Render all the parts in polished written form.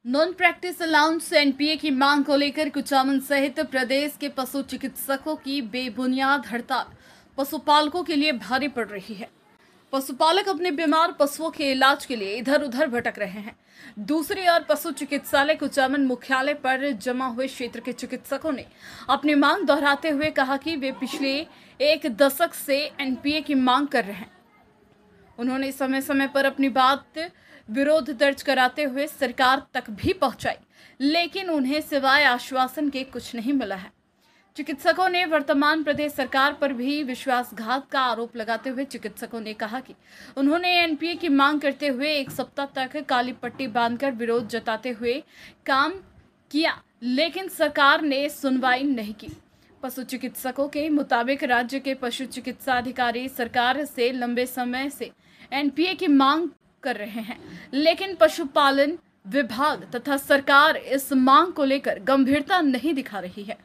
Non practice allowance NPA की मांग को लेकर कुचामन सहित प्रदेश के पशु चिकित्सकों की बेबुनियाद हड़ताल पशुपालकों के लिए भारी पड़ रही है। पशुपालक अपने बीमार पशुओं के इलाज के लिए इधर उधर भटक रहे हैं। दूसरी ओर पशु चिकित्सालय कुचामन मुख्यालय पर जमा हुए क्षेत्र के चिकित्सकों ने अपनी मांग दोहराते हुए कहा कि वे पिछले एक दशक से एनपीए की मांग कर रहे हैं। उन्होंने समय समय पर अपनी बात विरोध दर्ज कराते हुए सरकार तक भी पहुंचाई, लेकिन उन्हें सिवाय आश्वासन के कुछ नहीं मिला है। चिकित्सकों ने वर्तमान प्रदेश सरकार पर भी विश्वासघात का आरोप लगाते हुए चिकित्सकों ने कहा कि उन्होंने एनपीए की मांग करते हुए एक सप्ताह तक काली पट्टी बांधकर विरोध जताते हुए काम किया, लेकिन सरकार ने सुनवाई नहीं की। पशु चिकित्सकों के मुताबिक राज्य के पशु चिकित्सा अधिकारी सरकार से लंबे समय से एनपीए की मांग कर रहे हैं, लेकिन पशुपालन विभाग तथा सरकार इस मांग को लेकर गंभीरता नहीं दिखा रही है।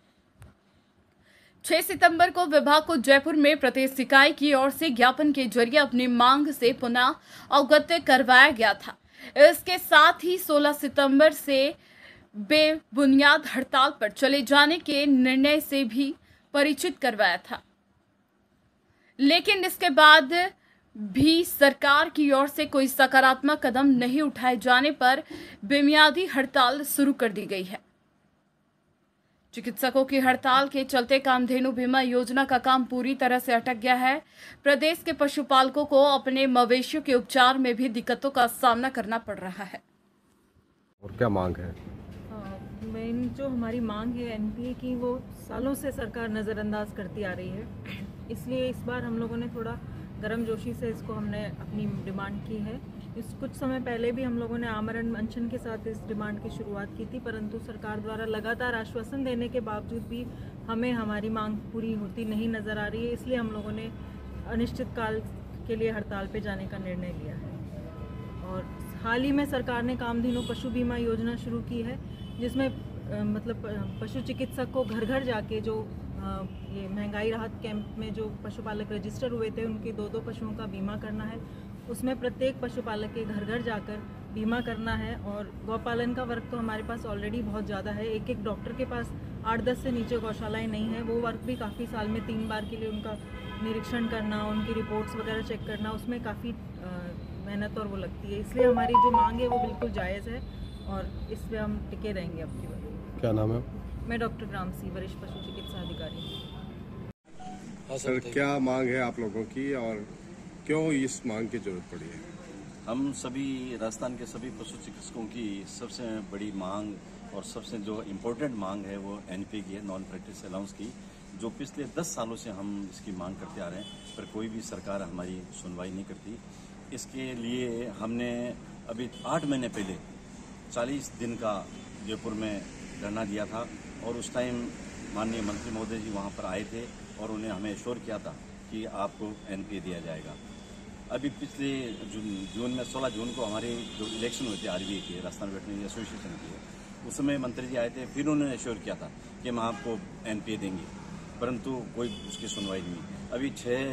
6 सितंबर को विभाग को जयपुर में प्रदेश इकाई की ओर से ज्ञापन के जरिए अपनी मांग से पुनः अवगत करवाया गया था। इसके साथ ही 16 सितंबर से बेबुनियाद हड़ताल पर चले जाने के निर्णय से भी परिचित करवाया था, लेकिन इसके बाद भी सरकार की ओर से कोई सकारात्मक कदम नहीं उठाए जाने पर बेमियादी हड़ताल शुरू कर दी गई है। चिकित्सकों की हड़ताल के चलते कामधेनु बीमा योजना का काम पूरी तरह से अटक गया है। प्रदेश के पशुपालकों को अपने मवेशियों के उपचार में भी दिक्कतों का सामना करना पड़ रहा है। और क्या मांग है? मेन जो हमारी मांग है एनपीए की, वो सालों से सरकार नज़रअंदाज करती आ रही है। इसलिए इस बार हम लोगों ने थोड़ा गर्मजोशी से इसको हमने अपनी डिमांड की है। कुछ समय पहले भी हम लोगों ने आमरण अनशन के साथ इस डिमांड की शुरुआत की थी, परंतु सरकार द्वारा लगातार आश्वासन देने के बावजूद भी हमें हमारी मांग पूरी होती नहीं नज़र आ रही है। इसलिए हम लोगों ने अनिश्चित काल के लिए हड़ताल पे जाने का निर्णय लिया है। और हाल ही में सरकार ने कामधेनु पशु बीमा योजना शुरू की है, जिसमें पशु चिकित्सक को घर घर जाके जो ये महंगाई राहत कैंप में जो पशुपालक रजिस्टर हुए थे उनके 2-2 पशुओं का बीमा करना है। उसमें प्रत्येक पशुपालक के घर घर जाकर बीमा करना है। और गौपालन का वर्क तो हमारे पास ऑलरेडी बहुत ज़्यादा है। एक डॉक्टर के पास 8-10 से नीचे गौशालाएं नहीं है। वो वर्क भी काफ़ी साल में 3 बार के लिए उनका निरीक्षण करना, उनकी रिपोर्ट्स वगैरह चेक करना, उसमें काफ़ी मेहनत और वो लगती है। इसलिए हमारी जो मांग है वो बिल्कुल जायज़ है और इस पर हम टिके रहेंगे अब की बार। क्या नाम है? मैं डॉक्टर ग्राम सी, वरिष्ठ पशु चिकित्सा अधिकारी। सर, क्या मांग है आप लोगों की और क्यों इस मांग की जरूरत पड़ी है? हम सभी राजस्थान के सभी पशु चिकित्सकों की सबसे बड़ी मांग और सबसे जो इम्पोर्टेंट मांग है वो एनपीए की है, नॉन प्रैक्टिस अलाउंस की, जो पिछले 10 सालों से हम इसकी मांग करते आ रहे हैं, पर कोई भी सरकार हमारी सुनवाई नहीं करती। इसके लिए हमने अभी 8 महीने पहले 40 दिन का जयपुर में धरना दिया था और उस टाइम माननीय मंत्री महोदय जी वहाँ पर आए थे और उन्हें हमें एश्योर किया था कि आपको एनपीए दिया जाएगा। अभी पिछले जून में 16 जून को हमारे जो इलेक्शन हुए थे आरबीए के, राजस्थान वेटरनरी एसोसिएशन के, उस समय मंत्री जी आए थे, फिर उन्होंने एश्योर किया था कि हम आपको एनपीए देंगे, परंतु कोई उसकी सुनवाई नहीं। अभी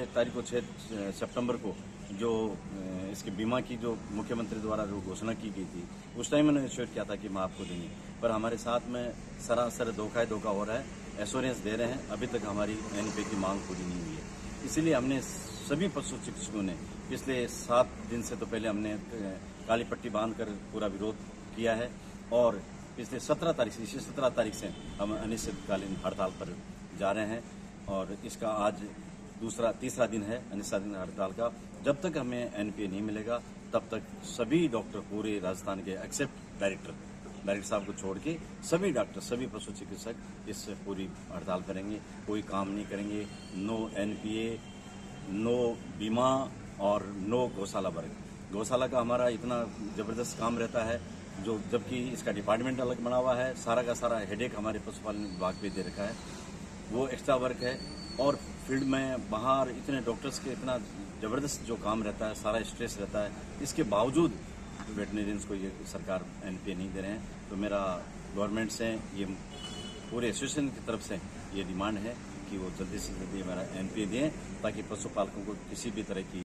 6 सितंबर को जो इसके बीमा की जो मुख्यमंत्री द्वारा जो घोषणा की गई थी, उस टाइम उन्होंने एश्योर किया था कि हम आपको देंगे, पर हमारे साथ में सरासर धोखा हो रहा है। एश्योरेंस दे रहे हैं, अभी तक हमारी एनपीए की मांग पूरी नहीं हुई है। इसीलिए हमने सभी पशु चिकित्सकों ने पिछले 7 दिन से तो पहले हमने काली पट्टी बांधकर पूरा विरोध किया है और पिछले 17 तारीख से हम अनिश्चितकालीन हड़ताल पर जा रहे हैं और इसका आज तीसरा दिन है अनिश्चितकालीन हड़ताल का। जब तक हमें एनपीए नहीं मिलेगा तब तक सभी डॉक्टर पूरे राजस्थान के एक्सेप्ट डायरेक्टर साहब को छोड़ के सभी डॉक्टर, सभी पशु चिकित्सक इस पूरी हड़ताल करेंगे, कोई काम नहीं करेंगे। नो एनपीए, नो बीमा और नो गौशाला वर्ग। गौशाला का हमारा इतना जबरदस्त काम रहता है, जो जबकि इसका डिपार्टमेंट अलग बना हुआ है, सारा का सारा हेडेक हमारे पशुपालन विभाग पे दे रखा है, वो एक्स्ट्रा वर्क है। और फील्ड में बाहर इतने डॉक्टर्स के इतना जबरदस्त जो काम रहता है, सारा स्ट्रेस रहता है, इसके बावजूद वेटरनरियंस को ये सरकार एनपीए नहीं दे रहे हैं। तो मेरा गवर्नमेंट से, ये पूरे एसोसिएशन की तरफ से ये डिमांड है कि वो जल्दी से जल्दी हमारा एनपीए दें, ताकि पशुपालकों को किसी भी तरह की